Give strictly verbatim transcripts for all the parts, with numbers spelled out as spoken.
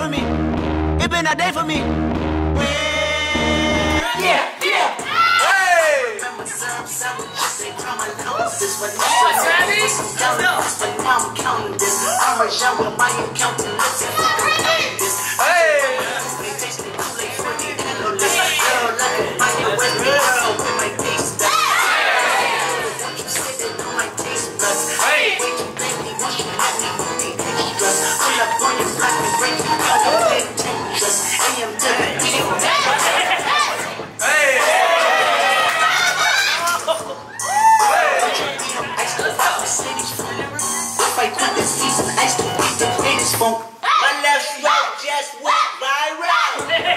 for me. It been a day for me. Yeah, yeah. Hey. My left stroke just went viral.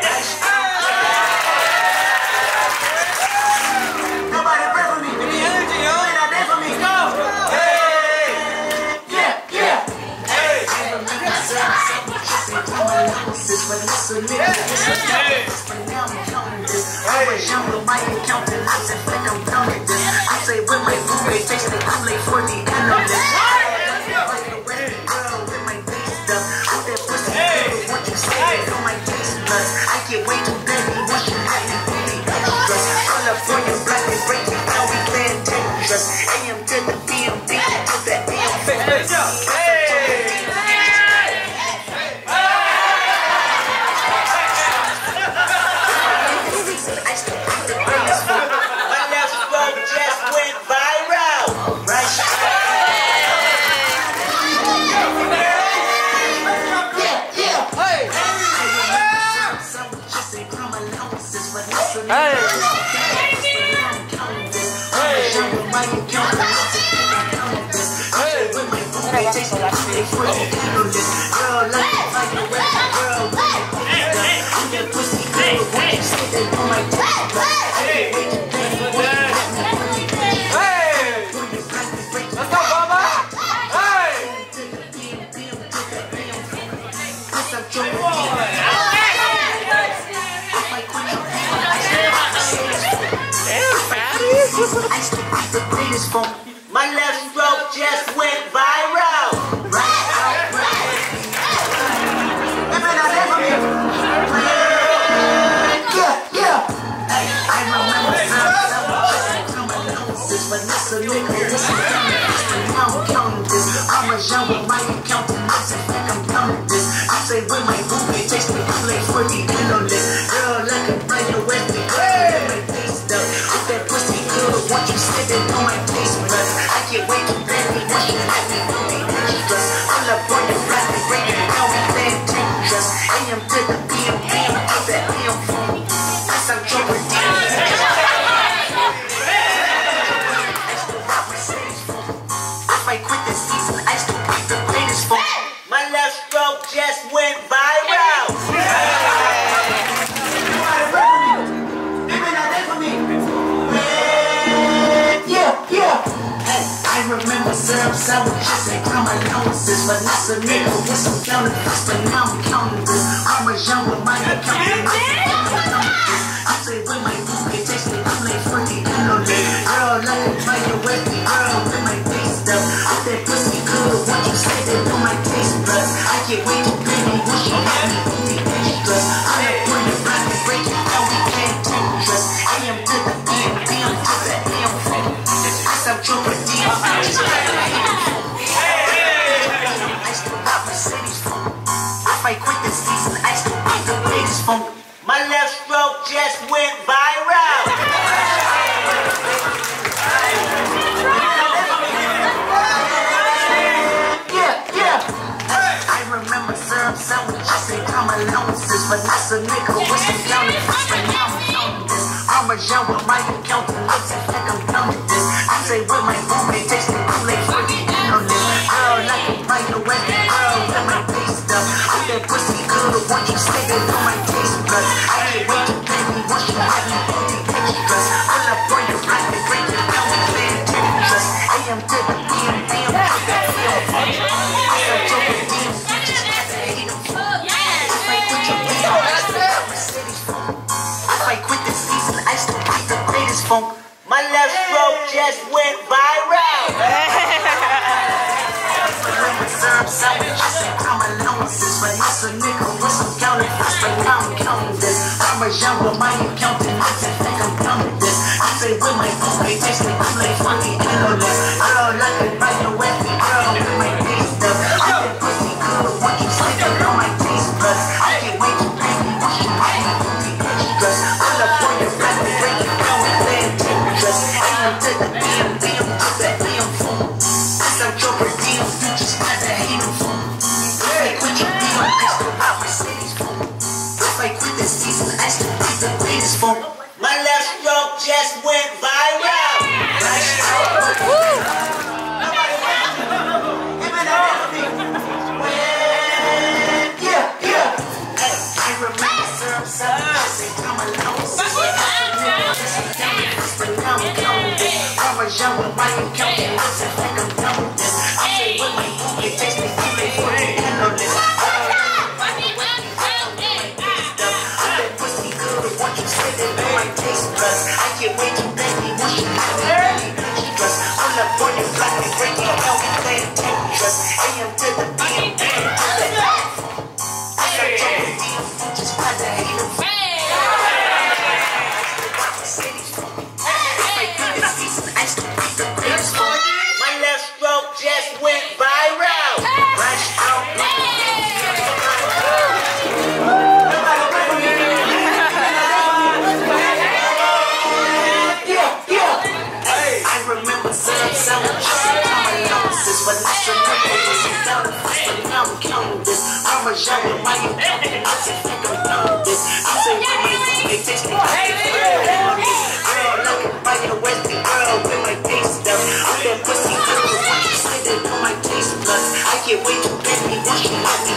Nobody pray for me. Give me energy, yo. Wait out there for me. Go. Hey. Yeah, yeah. Hey. I remember something kissing on my noses, but it's a nigga. But now I'm counting this. I was young with my accountant. I said, "Fuck, I'm counting this." I say, "With my roommate, takes the Kool-Aid for the analyst." I get way too busy, once you have me, really extras. All up for your black and break it, now we playing dangerous. A M to the B M B, to the A M fitness. My left stroke just went viral. Right? Hey! Let's go, Baba! Hey! I still beat the greatest phone. My left stroke just went viral. Right out, right. Yeah, yeah. I remember some but this a nigga, this is now I'm counting this. I'm a young with my accountant. I say, "Fuck, I'm counting this." I say, "With my roommate, takes me Kool-Aid for the analyst." Girl, like a brand with me, girl, my face stuff. If that pussy good, once you sit it on my taste buds, I get way too busy, once you have me, do the extras. All up on your black and break it, now we playing dangerous. A M to the B M B, to the A M phone. That's how Joker did. I quit this season, I still beat the greatest phone. My left stroke just went viral. Yeah, yeah. Hey, I remember syrup sandwiches and crumb allowances, but that's a nigga with some counterfeits, but now I'm counting this. I'm a young with my accountant. I say, "With my roommate, takes me Kool-Aid for the analyst." Girl, like a fire with me, girl, with my face stuff. If that pussy good, once you say that on my taste buds, I get way too busy, once you have me, do the extras. I'm not putting it back and break it, now we can't dangerous. A M to the B M B, to the A M phone. That's how Joker did. I still got Mercedes phone. If I quit this season, I still beat the greatest phone. My left stroke just went viral. Yeah, yeah. I remember syrup sandwiches and crumb allowances, but that's a nigga with some counterfeits, but now I'm counting this. I'm a young with my accountant, looks like I'm counting this. I say, "With my roommate, takes me Kool-Aid for the analyst." Girl, like a fire with me, girl, with my face stuff. If that pussy good, once you say that on my taste buds, I get way too busy, once you have me, do the extras. All up on your black and break it, now we playing dangerous. A M to the B M B, to the A M phone. I said, "Joker D M, bitches, I hate them. If I quit your beat, I still got Mercedes phone. If I quit this season, I still beat the greatest phone. My left stroke just went viral. Syrup sandwiches and crumb allowances, but it's a nigga with some Parmesan with my accountant, I just think I'm done with this. I say with my phone, they text me, I'm like funny analyst. Girl, like it right away, girl, with my taste stuff. I said pussy good, what you say, on my taste buds. I can't wait to pay me, what you want me to be extras. Pull up on your back and break it down and play a Tetris. A M to the B M, B M to the A M phone. That's how your per diem, you just got to hate them phone. Like with your D M, I still got Mercedes phone. Like with this season, I still got the latest phone. My left stroke just went viral. Right stroke. Woo! Yeah, yeah. Hey, I remember syrup, syrup. I say I'm alone. But now I'm done with this. Parmesan with my accountant. I say like I'm done with this. I say with my phone, it takes me too late for me to handle this. I can't wait to beg me, what you have me really stress. I'm up on your block and break it down, we play a Tetris. A M to the B M, B M to the F. I got your D M, you just got to hate them. I still beat the greatest phone. My left stroke just went viral. Right stroke. But that's a number, it's a down, but now I'm counting this. Parmesan with my accountant, I say think I'm done with this. I say with my phone, they text me, hey, girl, girl, like it by your Western girl with my taste stuff. I'm that pussy girl, what you say that on my taste buds. I can't wait to beg me, what you want me